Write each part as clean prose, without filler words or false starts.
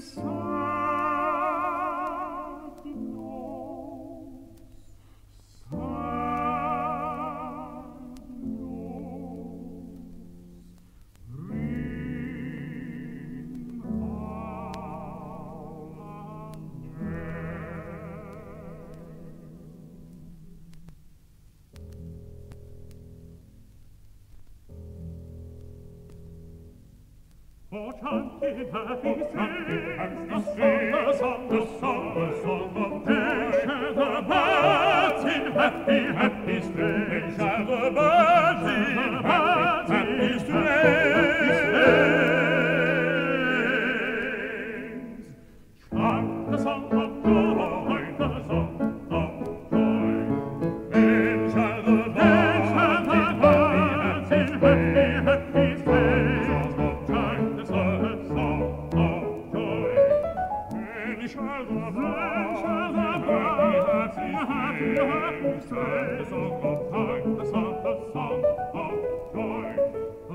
Oh, chanting happy streams, the song of day. Shall the birds in happy strains, shall the birds in happy strains, chant the song of joy, the song of joy. Then shall the birds in happy strains, shall the birds the song of time, the song of joy, the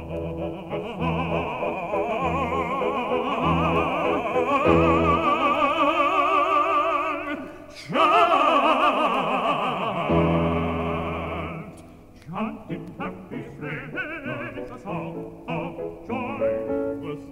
chant in happy strains, the song of joy, the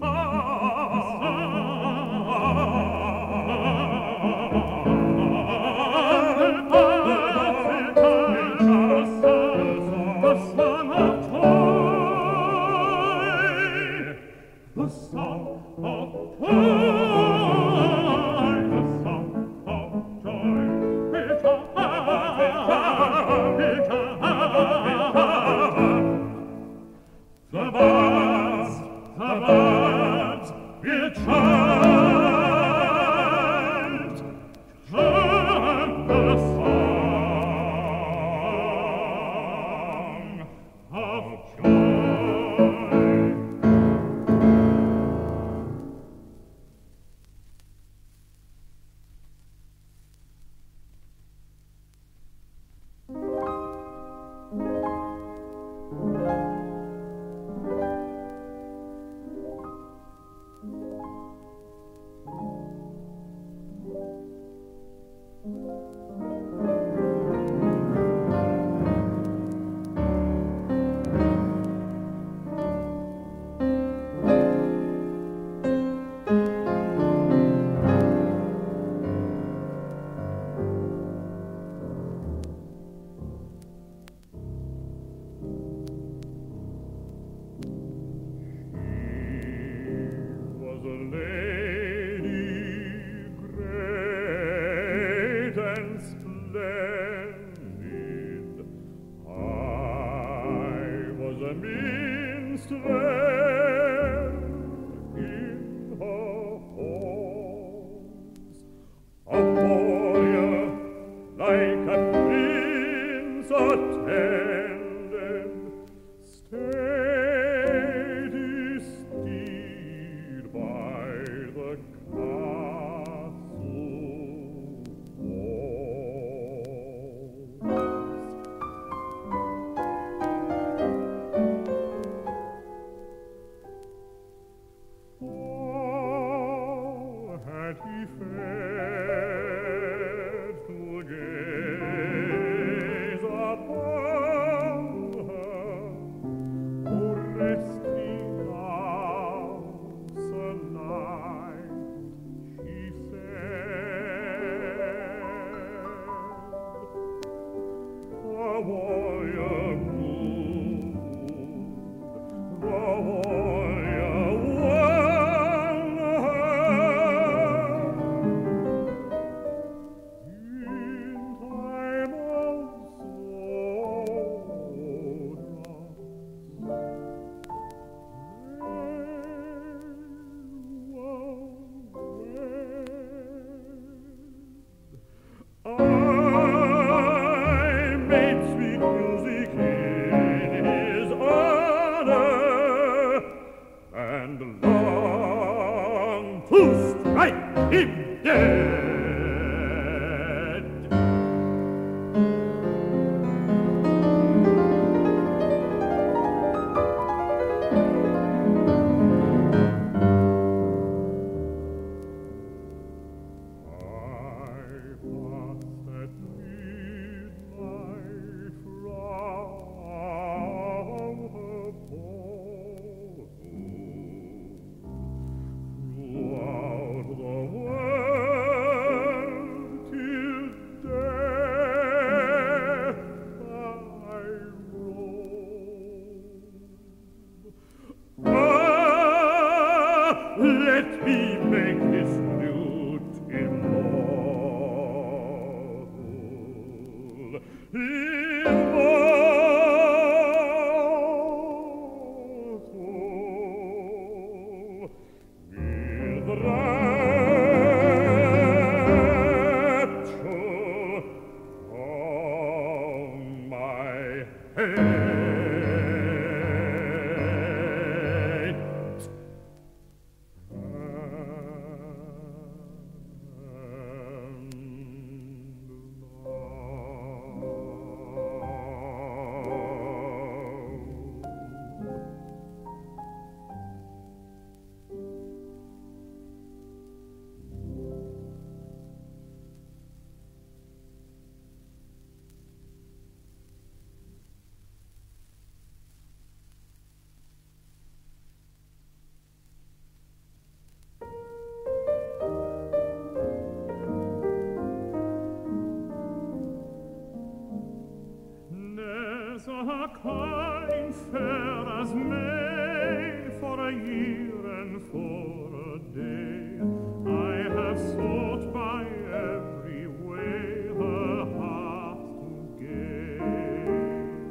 a kind fair as May, for a year and for a day, I have sought by every way her heart to gain.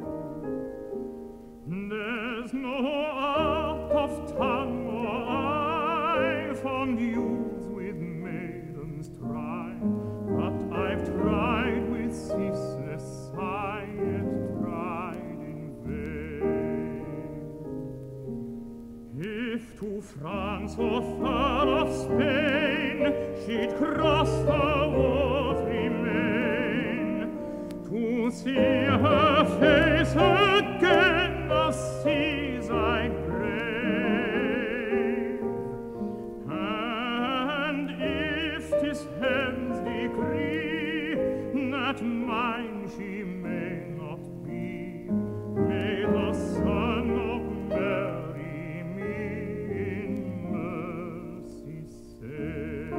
There's no art of tongue or eye fond youths with maidens try, but I've tried with ceaseless sigh, yet tried in vain. If to France or far of Spain she'd cross the watery main, to see her face again the seas I'd brave. And if 'tis heaven's decree that mine she may not be, may the Son of Mary me in mercy save.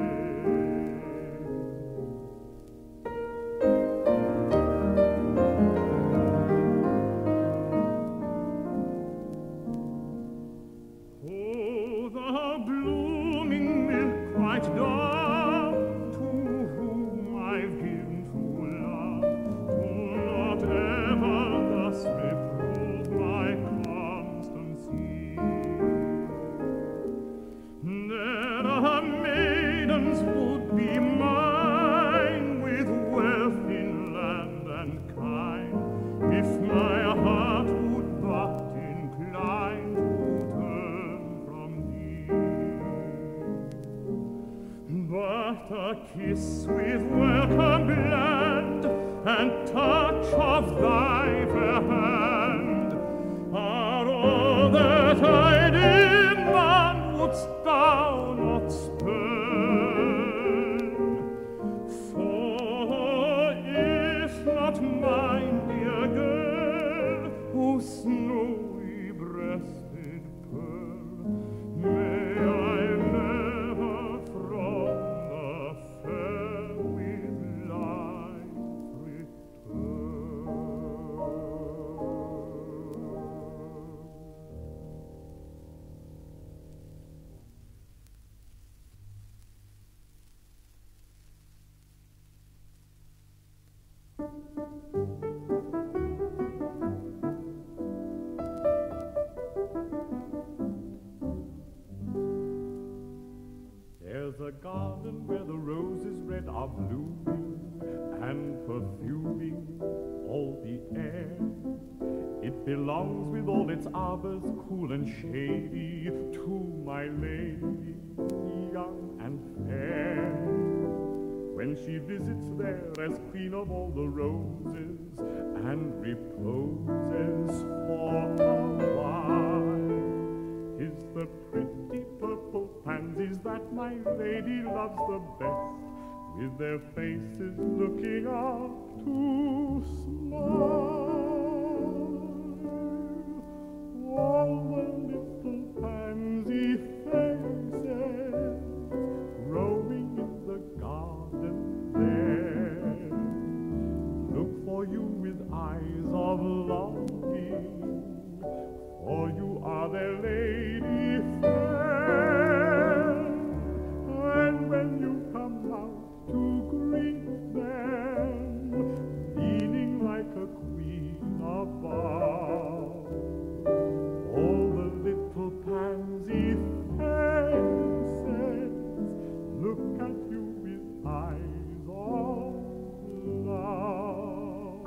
Oh, the blooming milk white dove, to whom I've given true love, do not ever thus reprove my constancy. There are maidens would be mine, with wealth in land and kine, if my heart would but incline to turn from thee. But a kiss with welcome bland and touch of thy fair hand are all that I demand, wouldst thou not spurn. For if not mine, dear girl, O snowy breasted pearl, may I never from the fair with life return. There's a garden where the roses red are blooming and perfuming all the air. It belongs with all its arbors cool and shady to my lady, young and fair. When she visits there as queen of all the roses and reposes for a while, 'tis the pretty purple pansies that my lady loves the best, with their faces looking up to smile. All the little pansy faces growing in the garden there look for you with eyes of longing, for you are their lady fair. And when you come out to greet them, leaning like a queen above, all the little pansy faces look at you with eyes of love.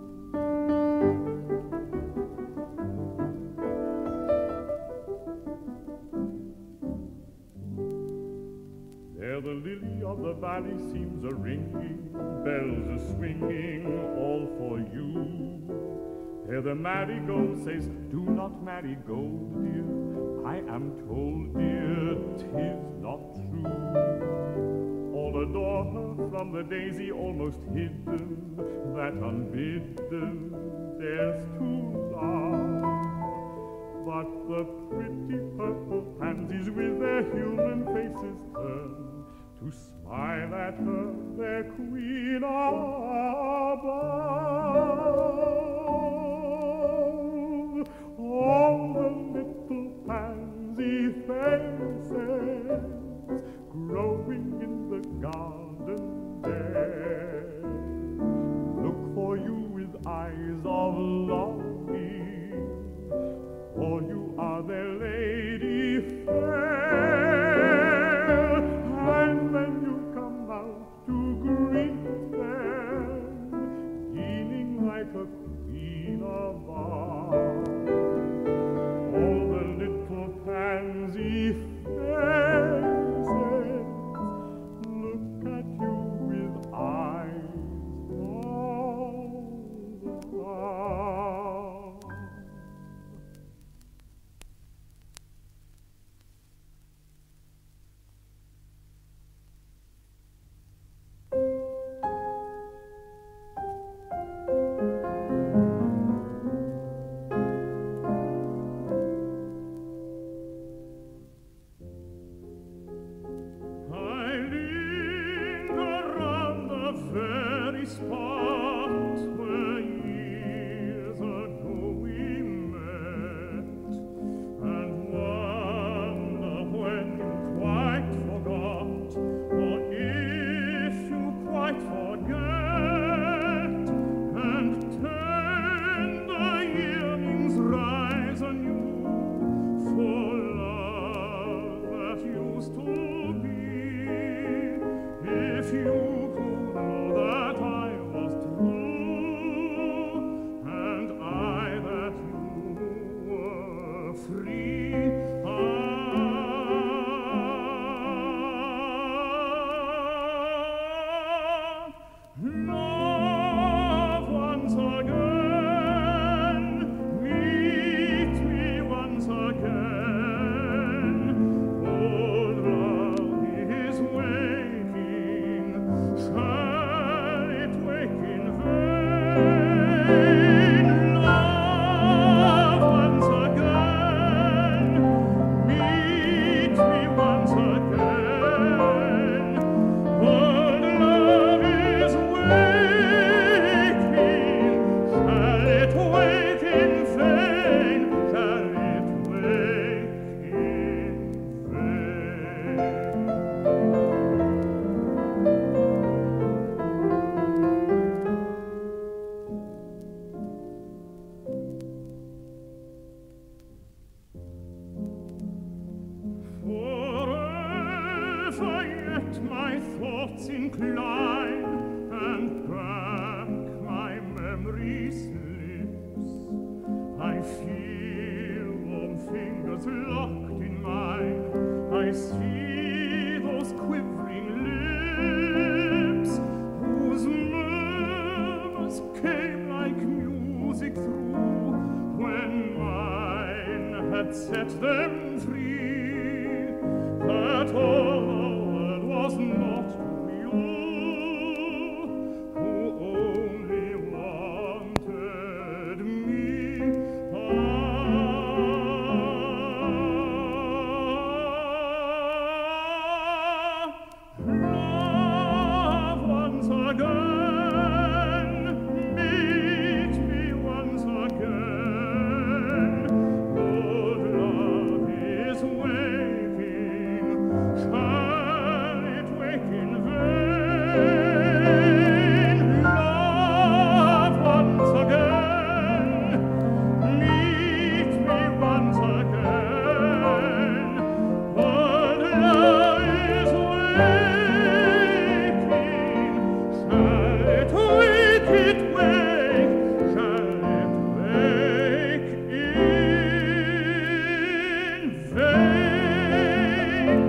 There the lily of the valley seems a-ringing, bells a-swinging, all for you. There the marigold says, do not marry gold, dear. I am told, dear, 'tis not true. All adore her from the daisy almost hidden, that unbidden dares to love. But the pretty purple pansies with their human faces turn to smile at her, their queen above. let my thoughts incline, and back my memory slips. I feel warm fingers locked in mine. I see those quivering lips, whose murmurs came like music through when mine had set them free. That all that was not you, who only wanted me. Love once again, meet me once again. Good love is waking, shall it wake in vain? Love once again, meet me once again. Good love is waking, shall it wake, it wake, shall it wake in vain?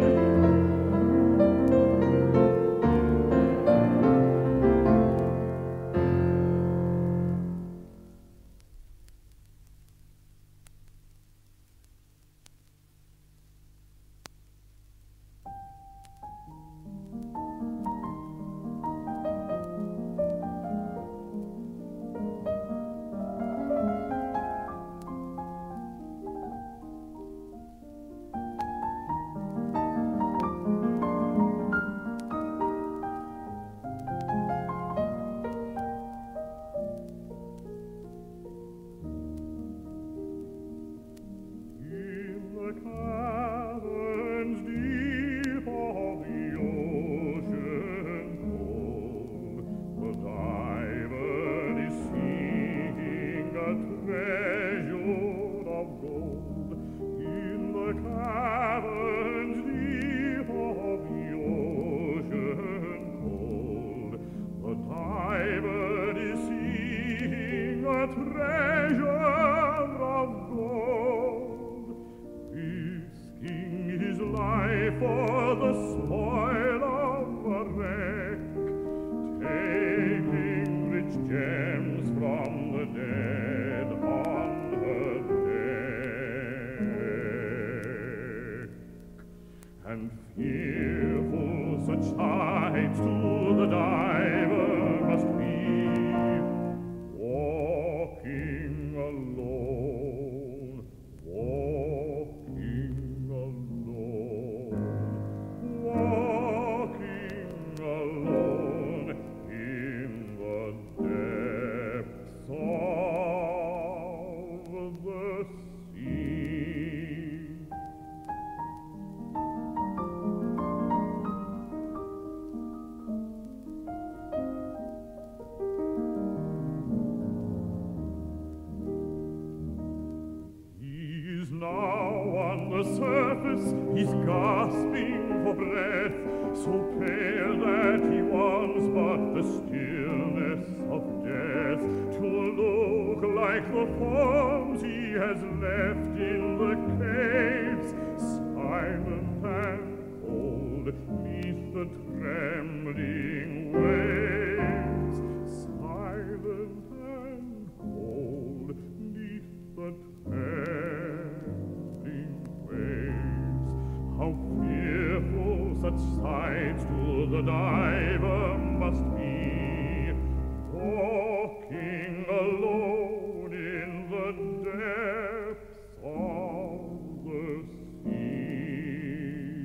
In the caverns deep of the ocean cold, the diver is seeking a treasure of gold. In the caverns deep of the ocean cold, the diver is seeking a treasure of gold, risking his life for the spoil of a wreck, taking rich gems from the dead on her deck. And fearful such sights to the diver must be, walking alone, walking alone, walking alone in the depths of the sea. He's now on the surface, he's gasping for breath, so pale that he wants but the stillness of death to look like the forms he has left in the caves, silent and cold, 'neath the trembling waves, silent and cold, 'neath the trembling waves. How fearful such sights to the diver must be, walking alone in the depths of the sea.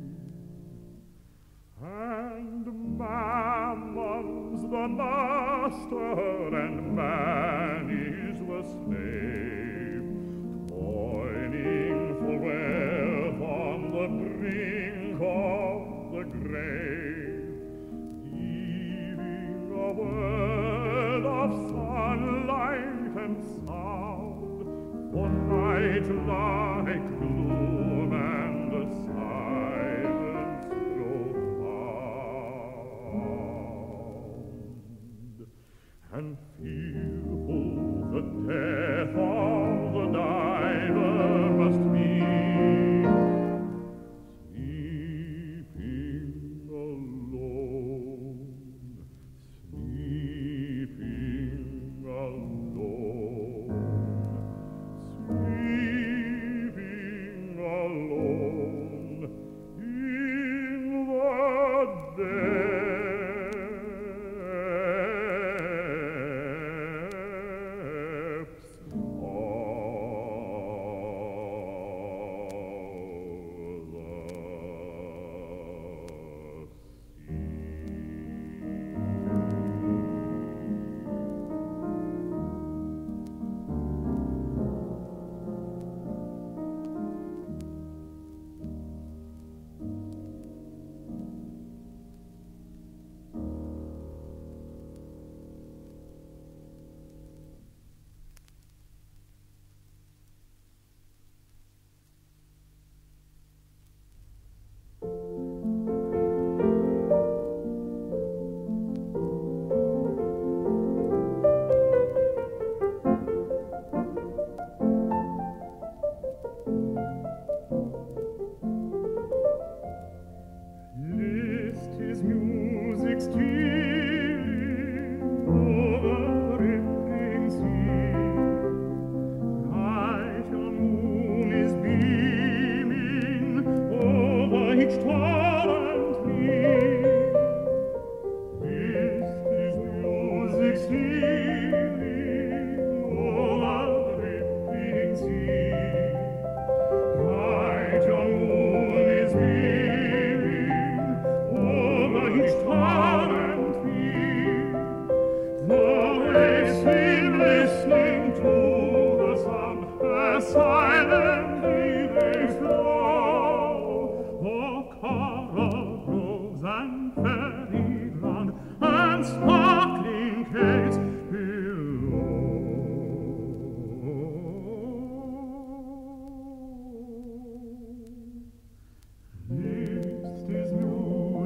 And Mammon's the master, and man is the slave, toiling for wealth on the brink of the grave, giving a word of sunlight and sound, for night like gloom and the silence profound.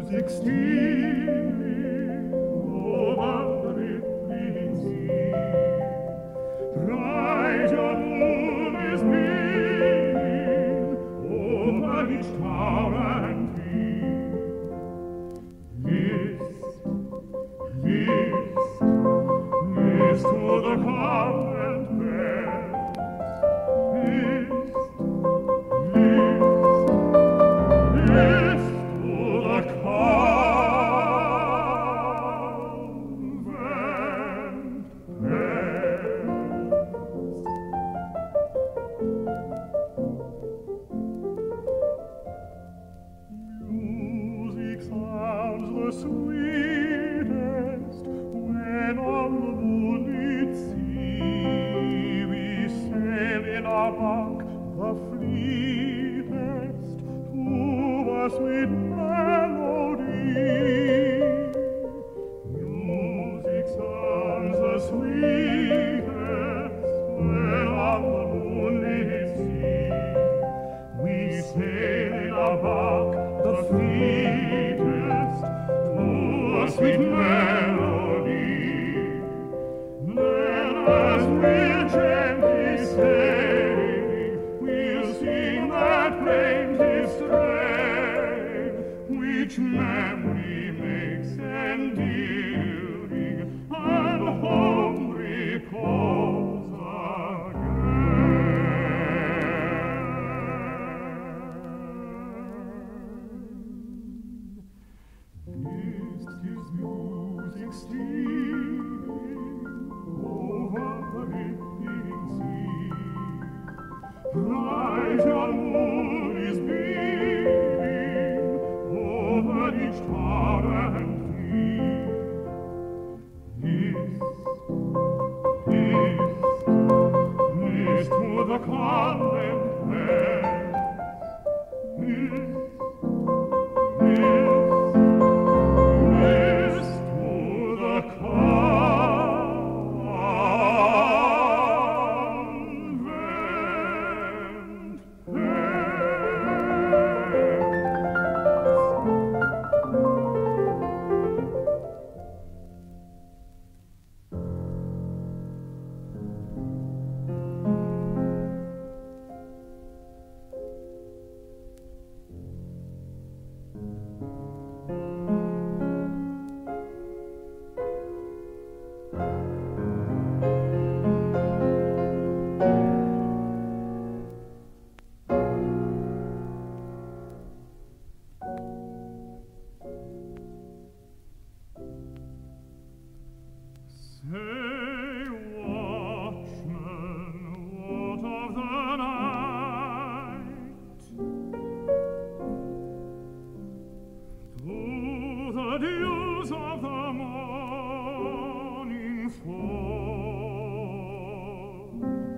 music stealing over the rippling sea. Bright your moon is beaming over each tower and tree. List to the convent bells. List to the convent bells. Music sounds the sweetest when on the moonlit sea we sail in our bark the fleetest to a sweet melody. Music sounds the sweetest when on the moonlit sea we sail in our bark the fleetest to a sweet melody. Then as we'll gently sailing, we'll sing that plaintive strain, which memory makes endearing, and home recalls again. List his music stealing over the rippling sea. Bright your moon is beaming over each tower and tree. List to the convent bells. List to the convent Say, watchman, what of the night? Do the dews of the morning fall?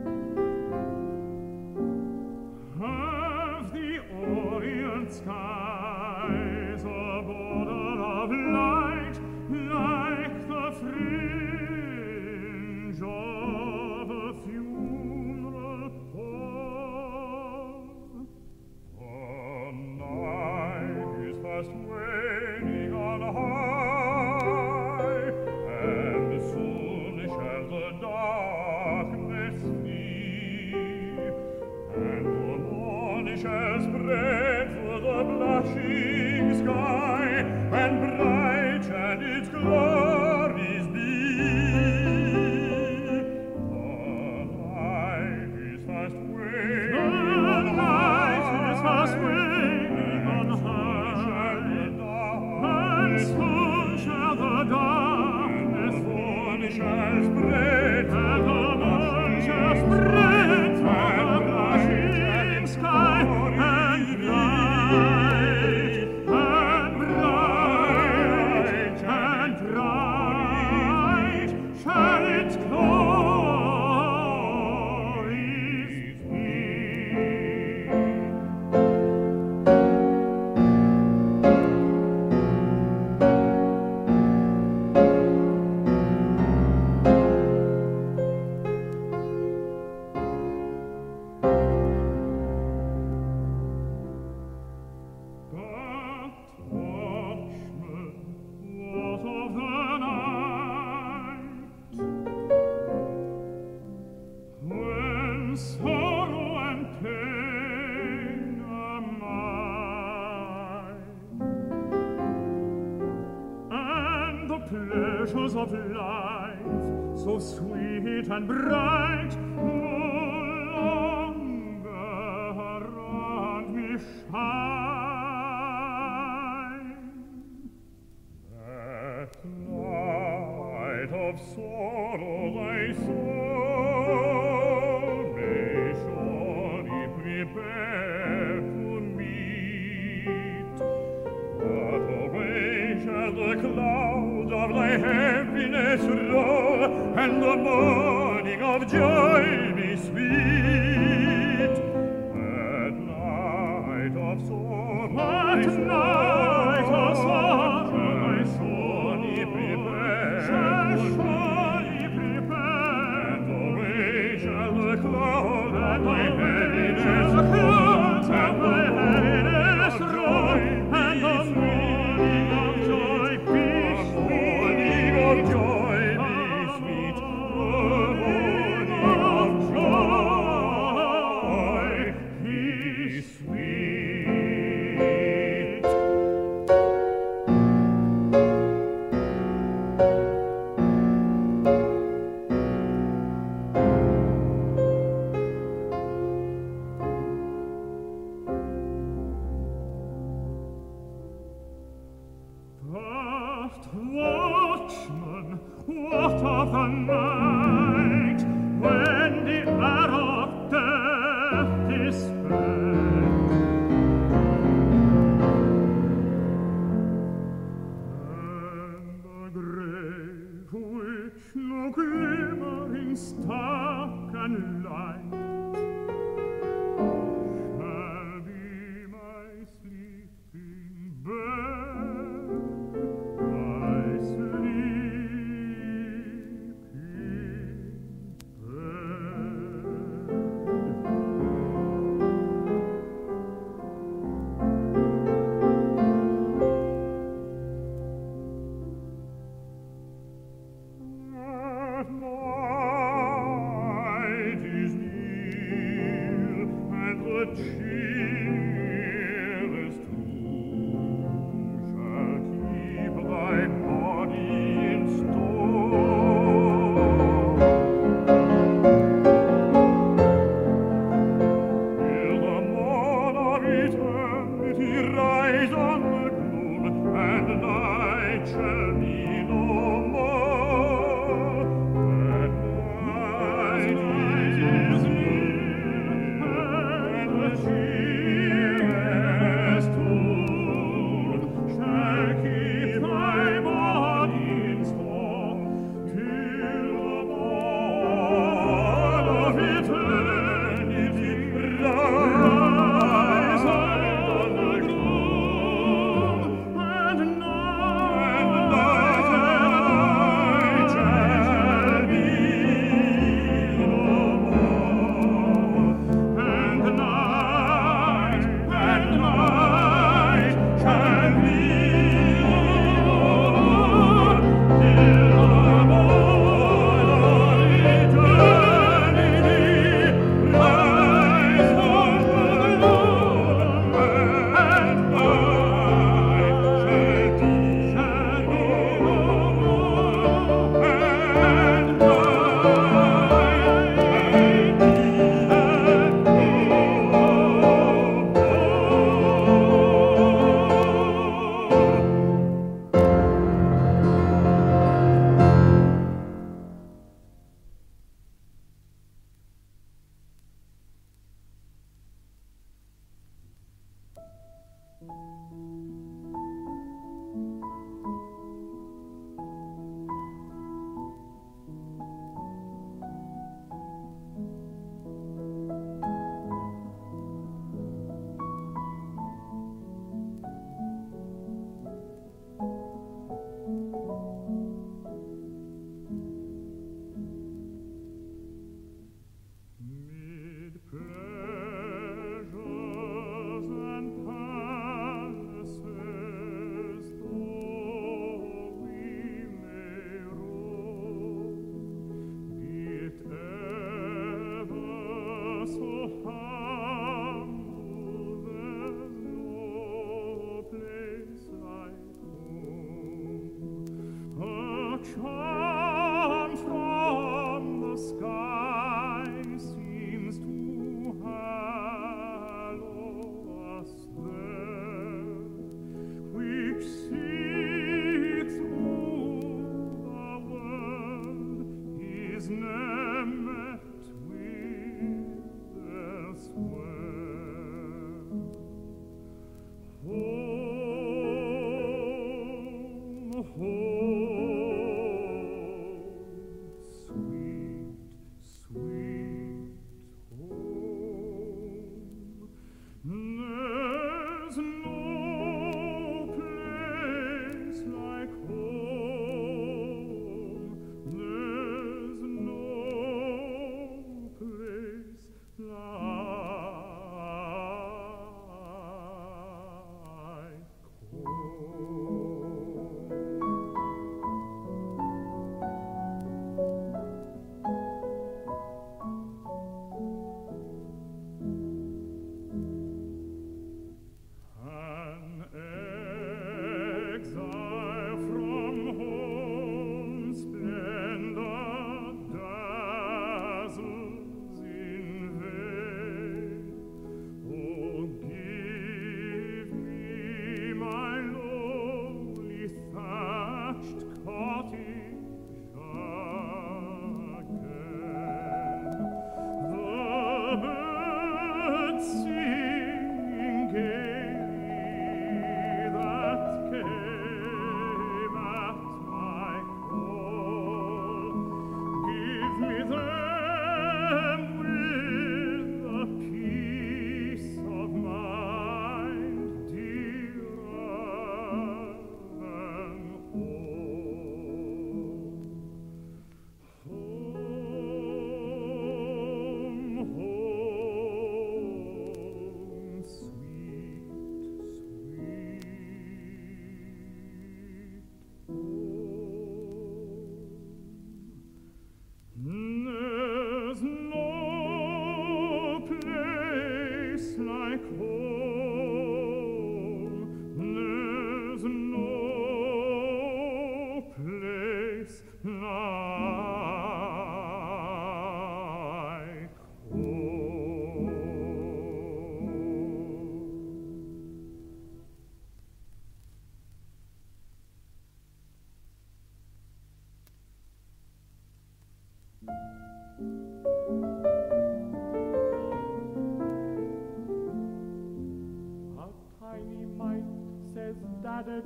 Have the orient skies a border of light like the fringe of a funeral pall? The night is fast waning on high, and soon shall the darkness flee, and the morn shall spread through the blushing sky, and bright and its glories be. The night is fast waning on high, and soon shall the darkness flee, shall spread, and the morn shall spread through the blushing sky, and bright pleasures of life, so sweet and bright, no longer around me shine. That night of sorrow my soul may surely prepare to meet, but away shall the clouds of thy happiness roll, and the morning of joy be sweet. That night of sorrow, my soul, shall surely prepare, and away shall the clouds of thy happiness roll, and the happiness roll, and the morning of joy be sweet. The morning of joy be sweet. The morning of joy be sweet. Daft watchman, what of the night, when the arrow of death is sped, and the grave which no glimmering star can light shall be my sleeping bed, my sleeping That night is near, and the cheerless tomb shall keep thy body in store, till the morn of eternity rise on the gloom, and night shall be no more. That night is near, and the cheerless tomb shall keep thy body in store, till the morn of eternity rise on the gloom, and night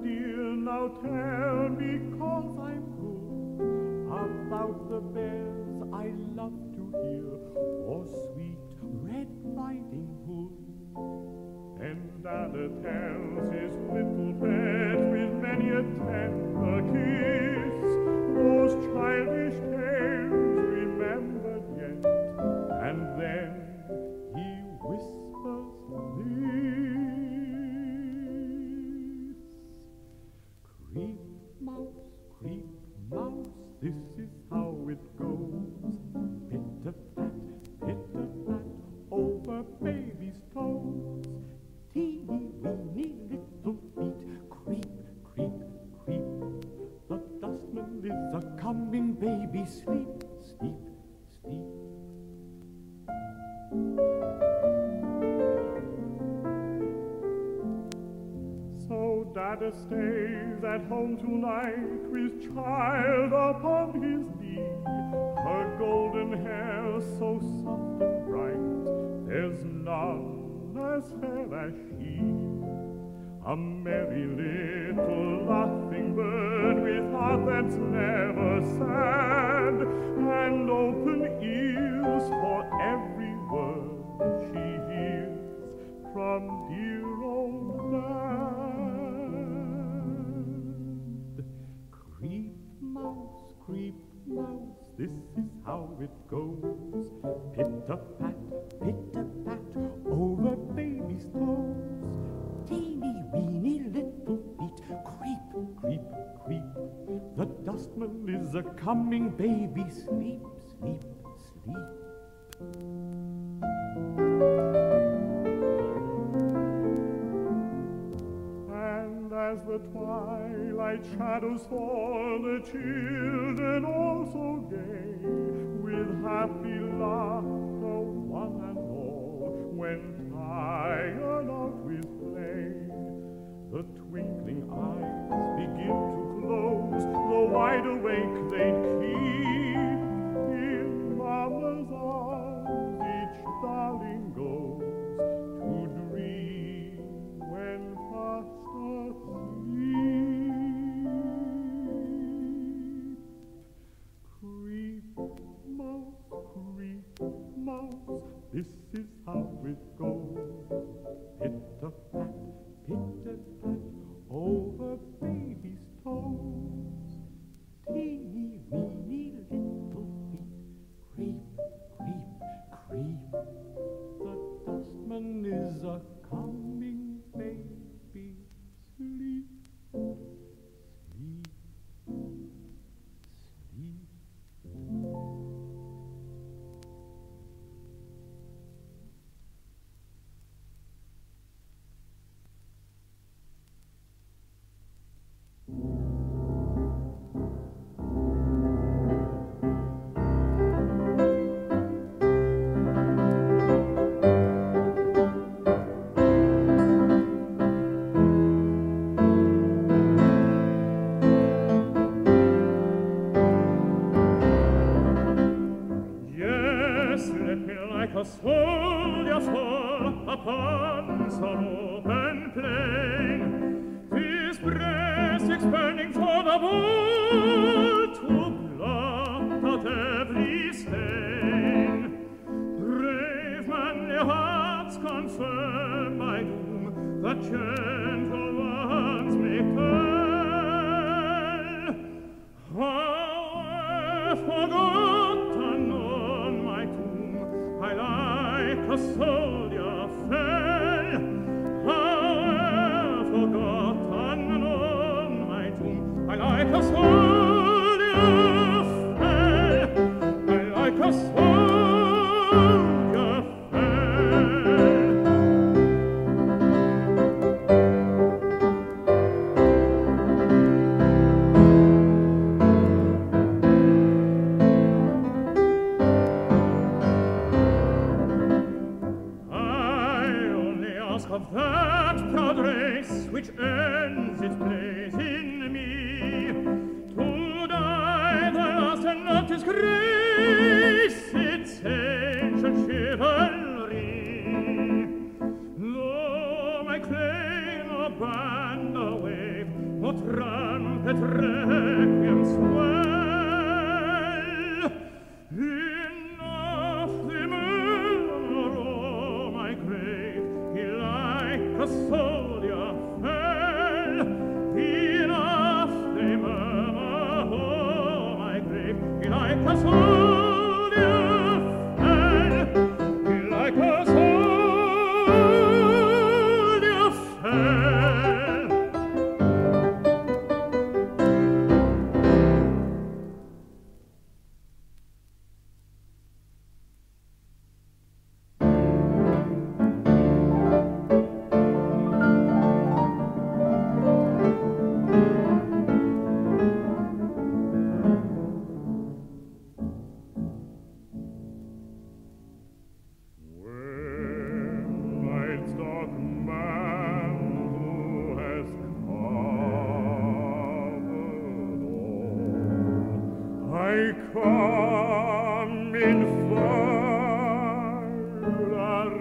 dear, now tell me, 'cause I'm good, about the bears I love to hear, or sweet Red Riding Hood. And Anna tells his little pet with many a tender kiss those childish tales remembered yet, and then he whispers this: creep, mouse, this is how it goes. Pitter-pat, over baby's toes. Teeny-weeny little feet, creep, creep, creep. The dustman is a-coming, baby, sleep, sleep, sleep. So Dada stays at home tonight with child upon his knee, her golden hair so soft and bright, there's none as fair as she. A merry little laughing bird with heart that's never sad, and open ears for every word she hears from dear old Dad. Creep, mouse, this is how it goes. Pitter-pat, over baby's toes. Teeny-weeny little feet, creep, creep, creep. The dustman is a-coming, baby, sleep, sleep, sleep. And as the twilight shadows fall, the children also gay, with happy laughter one and all, when tired out with play, the twinkling eyes begin to close, the wide awake they'd keep. In mama's arms each darling goes to dream when fast asleep. Creep, mouse, this is how it goes. Pitter-pat, over baby's toes. Teeny-weeny little feet, creep, creep, creep. The dustman is a-coming, baby, sleep, sleep, sleep. A soldier fall upon some open plain, his breast expanding for the ball to blot out every stain. Brave manly hearts confirm my doom, the gentle ones may tell how I forgotten on my tomb I like a soldier fell. How I forgotten on my tomb I like a soldier fell. I like a soldier fell. Of that proud race which ends its place in me, to die the last and not disgrace its ancient chivalry. Though my claim or band or wave et requiem swell. Enough they murmur o'er my grave, he like a soldier fell. Enough they murmur o'er my grave, he like a soldier fell. He like a soldier fell. Come in fire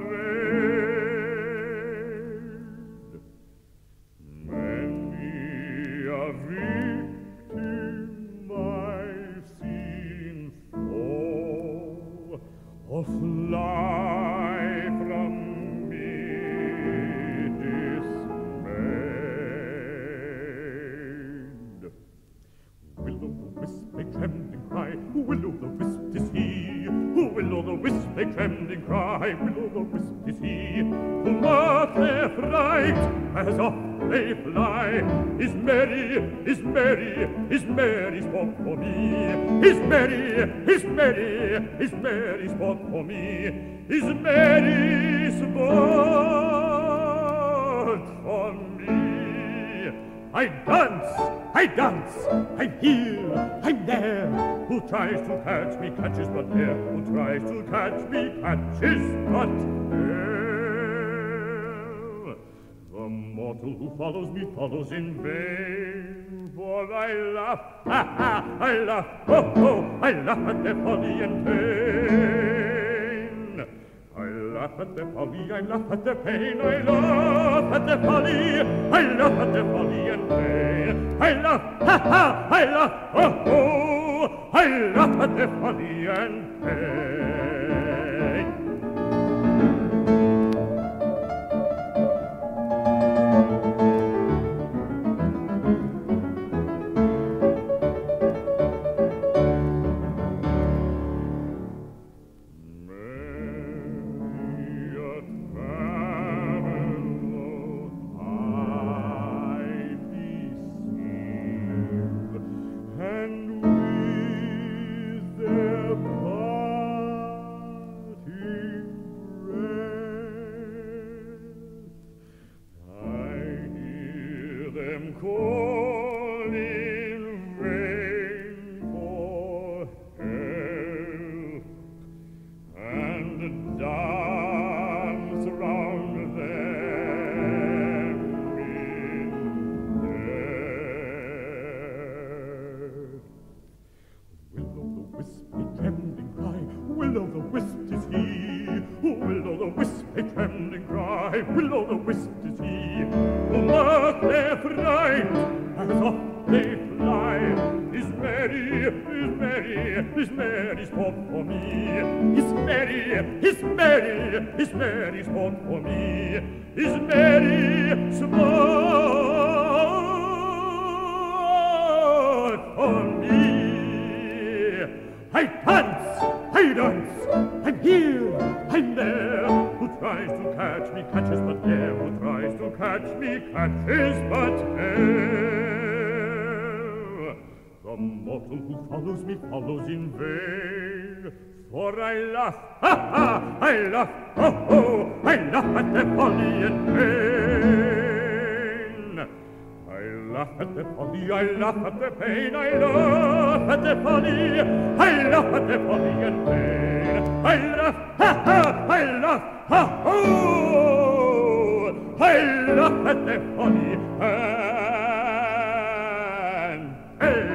arrayed, many a victim I've seen fall, or fly from me dismayed. Will-o'-the-wisp, they trembling cry, will-o'-the-wisp is he. Will-o'-the-wisp, they trembling cry, will-o'-the-wisp is he. Who mark their fright as off they fly. Is merry, is merry, is merry sport for me. Is merry, is merry, is merry sport for me. Is merry sport for me. I dance, I'm here, I'm there. Who tries to catch me catches but air. Who tries to catch me catches but air. The mortal who follows me follows in vain. For I laugh, ha ha, I laugh, ho ho, I laugh at their folly and pain. I laugh at their folly, I laugh at their pain. I laugh at their folly, I laugh at their folly and pain. I laugh, ha ha, I laugh, ho ho, I laugh at their folly and pain. Will-o'-the-wisp is he, who mark their fright as off they fly. Is merry, is merry sport for me. Is merry, is merry, is merry sport for me. Is merry sport for me. I dance, I'm here, I'm there. Who tries to catch me catches but air. Who tries to catch me catches but air. The mortal who follows me follows in vain. For I laugh, ha ha, I laugh, ho ho, I laugh at their folly and pain. I laugh at their folly, I laugh at their pain. I laugh at their folly, I laugh at their folly and pain. I laugh, ha ha, I laugh, ha ho, I laugh at their folly and pain.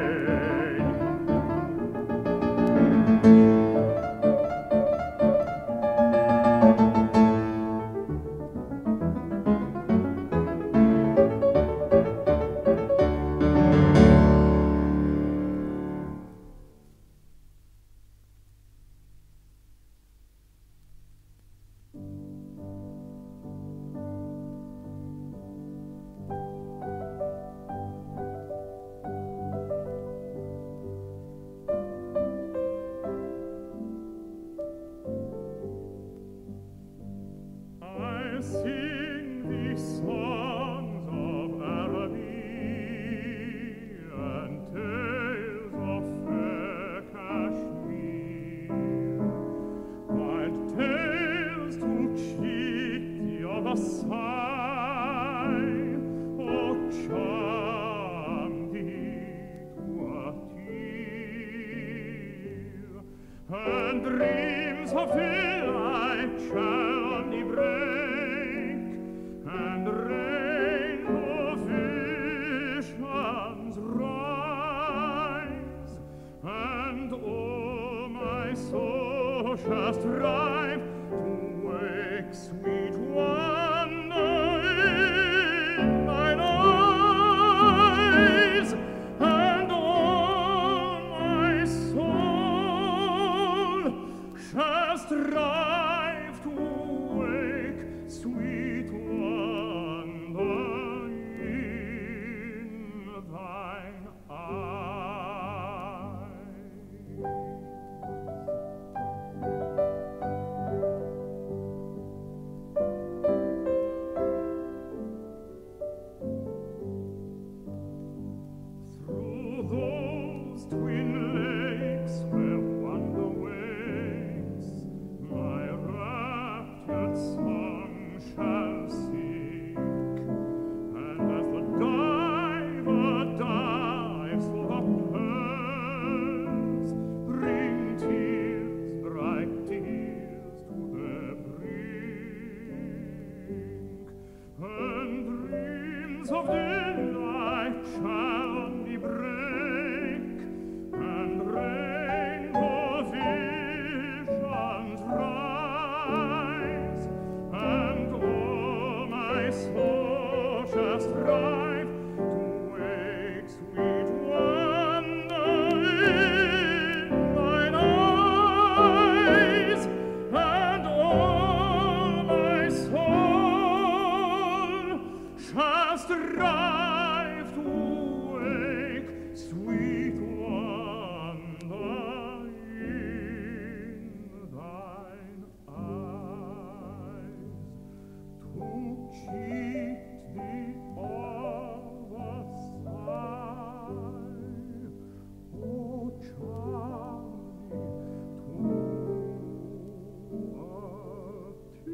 shall strive to wake sweet wonder in thine eyes, and all my soul shall strive to wake sweet wonder in thine eyes. Through those twin lakes where wonder wakes, my raptured song shall seek, and as the diver dives for the pearls, bring tears, bright tears, to their brink, and dreams of delight shall on me break, and rainbow visions rise, and all my soul shall strive to wake sweet wonder in thine eyes, and all my soul shall strive to wake sweet wonder in thine eyes, to cheat the other side, oh Charlie, to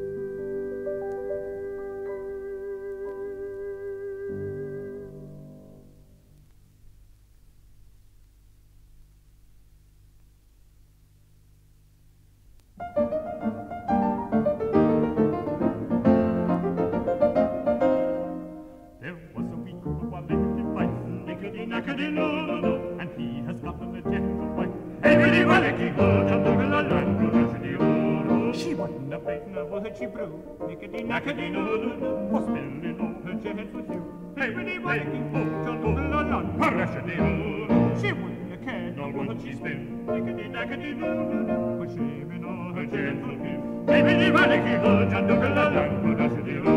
There was a wee cooper while lickety fight, lickety nackety no no no, and he has gotten a gentle wife. Every walicky ho, jungle la la, rushity ho ho. She wasn't afraid of what she brew, lickety nackety no no no, for spilling all her gentle hue. Every walicky ho, jungle la la, rushity ho ho. She wouldn't have cared nor what she spilled, lickety nackety no no no, for shaving all her gentle hue. Every walicky ho, jungle la la, rushity ho ho.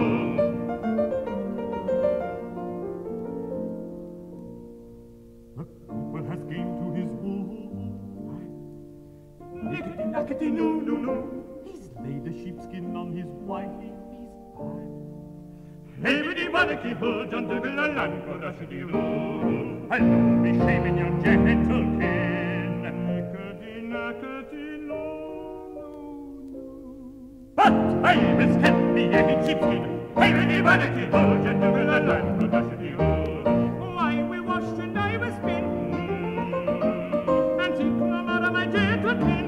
The cooper has came to his wool. Lickety nackety no no no. He's laid a sheepskin on his wifey's back. Hey-biddy walicky ho, jungle la la, rushity ho. I'll be shaving your gentle kin. Lickety nackety no no no. But I must have me a sheepskin. Hey-biddy walicky ho, jungle la la, rushity ho. Why we washed and I was spin, and took them out of my gentle pin.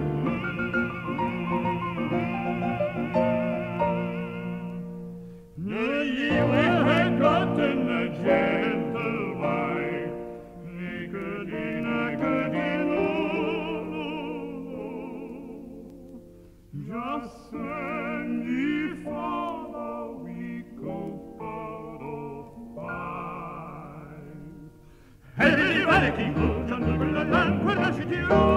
No, ye will have gotten a gentle wife, nickety nackety no, just send ye for the week of 5. Hey, walicky ho, jungle la la, rushity ho.